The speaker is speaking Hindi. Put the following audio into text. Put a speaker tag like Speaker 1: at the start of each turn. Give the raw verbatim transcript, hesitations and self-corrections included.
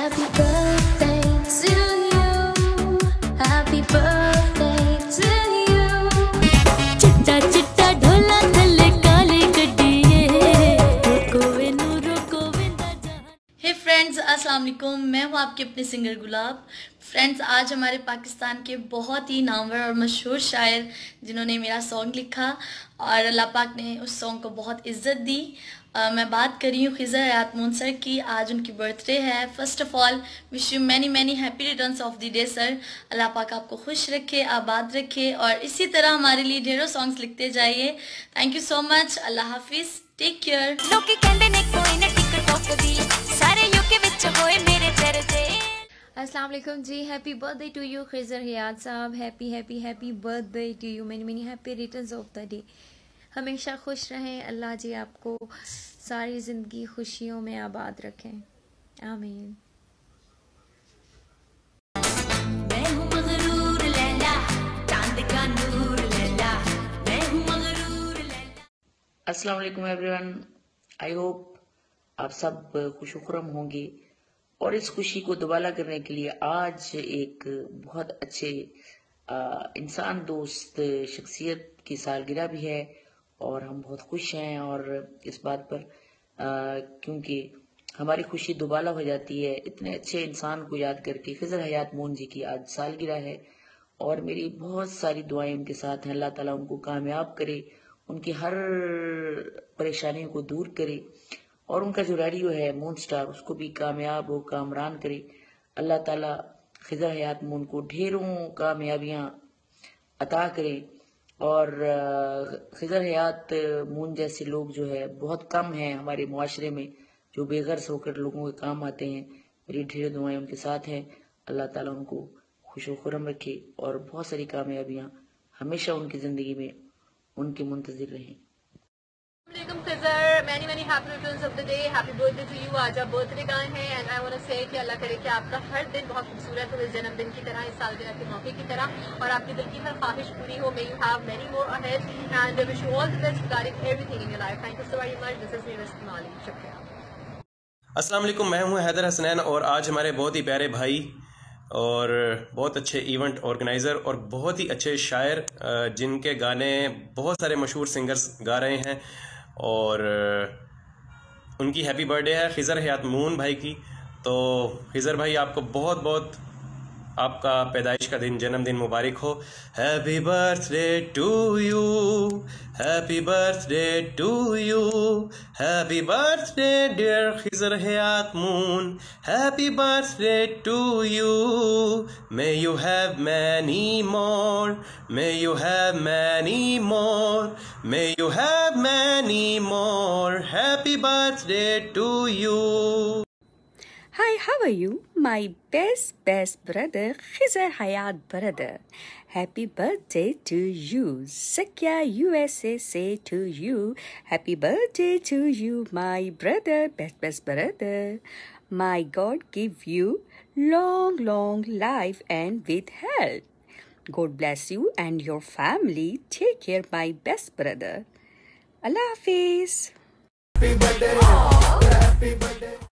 Speaker 1: Happy birthday to you. Happy birthday to you. चिट्टा चिट्टा ढोला थल्ले काले गड्डिए रोको वेनू रोको वेंदा जहां। हे फ्रेंड्स, अस्सलाम वालेकुम। मैं हूँ आपकी अपनी सिंगर गुलाब। फ्रेंड्स, आज हमारे पाकिस्तान के बहुत ही नामवर और मशहूर शायर जिन्होंने मेरा सॉन्ग लिखा और अल्लाह पाक ने उस सॉन्ग को बहुत इज़्ज़त दी। Uh, मैं बात कर रही हूँ खिज़र हयात मून सर की। आज उनकी बर्थडे है। First of all wish you many many happy returns of the day sir. अल्लाह पाक आपको खुश रखे, आबाद रखे और इसी तरह हमारे लिए ढेरों सॉन्ग्स लिखते जाइए। Thank you so much. अल्लाह हाफिज़। Take care.
Speaker 2: लोकी कहंदे ने कोई ना टिकटॉक दी सारे यूके विच होए मेरे चर्चे।
Speaker 3: अस्सलाम वालेकुम जी। Happy birthday to you Khizar Hayat साहब। Happy happy happy birthday to you. Many many happy returns of the day. हमेशा खुश रहें। अल्लाह जी आपको सारी ज़िंदगी खुशियों में आबाद रखें। आमीन।
Speaker 2: मैं हूं मगरूर लैला चांद का नूर लैला मैं हूं मगरूर लैला।
Speaker 4: अस्सलाम वालेकुम एवरीवन। आई होप आप सब खुशखुरम होंगे और इस खुशी को दुबाला करने के लिए आज एक बहुत अच्छे इंसान दोस्त शख्सियत की सालगिरह भी है और हम बहुत खुश हैं और इस बात पर आ, क्योंकि हमारी खुशी दुबाला हो जाती है इतने अच्छे इंसान को याद करके। खिज़र हयात मून जी की आज सालगिरह है और मेरी बहुत सारी दुआएं उनके साथ हैं। अल्लाह ताला उनको कामयाब करे, उनकी हर परेशानियों को दूर करे और उनका जो रेडियो है मून स्टार उसको भी कामयाब हो, कामरान करे। अल्लाह ताला खिज़र हयात मून को ढेरों कामयाबियां अता करे और खिज़र हयात मून जैसे लोग जो है बहुत कम हैं हमारे मुआशरे में जो बेगर्ज होकर लोगों के काम आते हैं। मेरी ढेर दुआएं उनके साथ हैं। अल्लाह ताला उनको खुशो-खुरम रखे और बहुत सारी कामयाबियां हमेशा उनकी ज़िंदगी में उनके मुंतज़िर रहें।
Speaker 5: Assalamualaikum Khizar, many many happy returns of the day, happy birthday to you। आज आप बर्थडे का है and I want to say कि अल्लाह करे कि आपका हर दिन बहुत खूबसूरत हो, इस जन्मदिन की तरह, इस सालगिरह के मौके की तरह और आपके दिल की हर ख्वाहिश पूरी हो। May you have many more ahead and I wish you all the best regarding everything in your life। Thank you so very much। This is me Miss Mali। शुक्रिया।
Speaker 6: अस्सलाम वालेकुम। मैं हूं हैदर हसनैन और आज हमारे बहुत ही प्यारे भाई और बहुत अच्छे इवेंट ऑर्गेनाइज़र और बहुत ही अच्छे शायर जिनके गाने बहुत सारे मशहूर सिंगर्स गा रहे हैं और उनकी हैप्पी बर्थडे है खिज़र हयात मून भाई की। तो खिज़र भाई आपको बहुत बहुत आपका पैदाइश का दिन जन्मदिन मुबारक हो। Happy birthday to you, happy birthday to you, happy birthday dear Khizar Hayat Moon, happy birthday to you. May you have many more, may you have many more, may you have many more, happy birthday to you.
Speaker 7: Hi, how are you? My best, best brother, Khizar Hayat brother. Happy birthday to you. Sakya U S A say to you. Happy birthday to you, my brother, best, best brother. My God give you long, long life and with health. God bless you and your family. Take care, my best brother. Allah Hafiz. Happy birthday. Happy birthday.